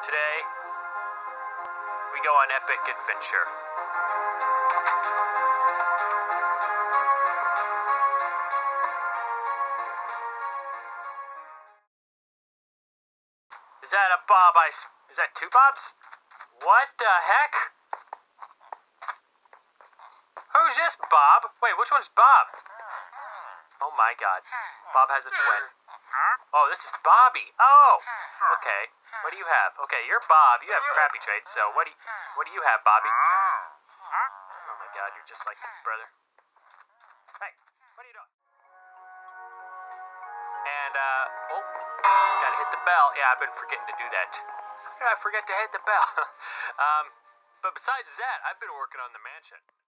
Today, we go on epic adventure. Is that a Bob? Is that two Bobs? What the heck? Who's this Bob? Wait, which one's Bob? Oh my god. Bob has a twin. Oh, this is Bobby. Oh, okay. What do you have? Okay, you're Bob. You have crappy traits, so what do you have, Bobby? Oh my god, you're just like your brother. Hey, what are you doing? And, gotta hit the bell. Yeah, I've been forgetting to do that. How did I forget to hit the bell? But besides that, I've been working on the mansion.